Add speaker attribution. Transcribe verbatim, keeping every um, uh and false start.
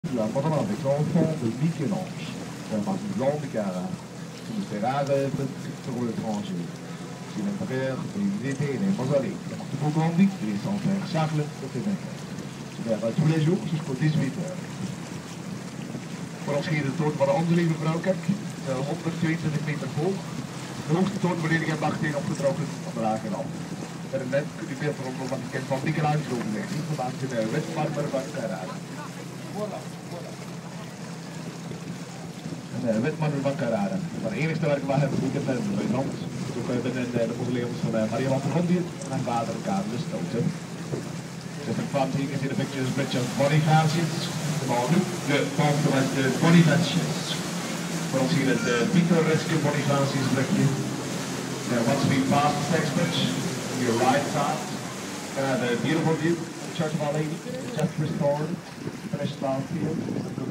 Speaker 1: La pendant avec l'enfant de Michel-Ange, un blanc de Cara, qui nous fait rêver sur l'étranger. C'est un frère et il était in een mausolée. Dat mag de boek al niet, er is al een Charles de Ténèbres. Ze werden tous les jours jusqu'au dix-huit heures. Voor ons hier de toren van de Onze Lieve Vrouwkerk, honderdtweeëntwintig meter hoog. De hoogste toren waarin ik heb achterin opgetrokken van de Lagerland. Met een net kunt u beeld eronder van de kent van Michel-Ange overweg, niet gemaakt in de witmarmer van Carrara. En uh, witmarmer van Carrara. Van de enigste werk waar hebben we goed in Nederland. Ook uh, binnen uh, de mausoleums van uh, Maria van Gondië en haar vader Karel de Stoute. Just in front here you can see the pictures of Richard Bonifacius. De foto met de Bonifacius. Voor ons hier het uh, pittoreske Bonifacius blikje. There once been past the sex bridge, your right side. Uh, the beautiful view of the Church of Our Lady, just restored, finished last year.